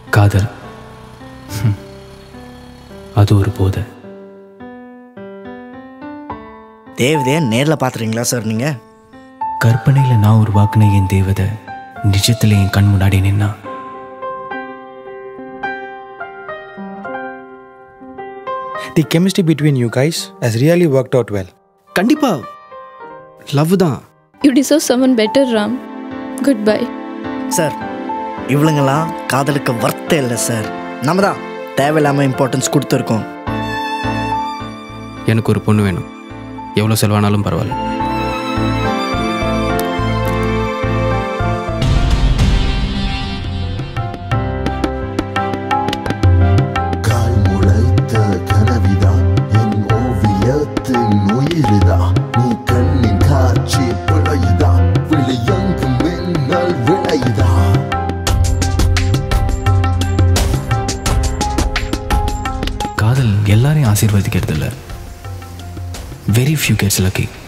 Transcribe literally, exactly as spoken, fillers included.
காதல் அது ஒரு போதை. தேவதையை நேரில் பார்த்துறீங்களா சார் நீங்கள்? கற்பனையில் நான் உருவாக்குன என் தேவதை நிஜத்தில் என் கண் முன்னாடி நின்னா. The chemistry between you guys has really worked out well. கண்டிப்பா லவ் தான். You deserve someone better, Ram. Goodbye. Sir இவளுங்கெல்லாம் காதலுக்கு வர்த்தே இல்லை சார். நம்ம தான் தேவையில்லாமல் இம்பார்ட்டன்ஸ் கொடுத்துருக்கோம். எனக்கு ஒரு பொண்ணு வேணும், எவ்வளோ செலவானாலும் பரவாயில்ல. காதல் எல்லாரையும் ஆசீர்வதிக்கிறது இல்லை. Very few gets lucky.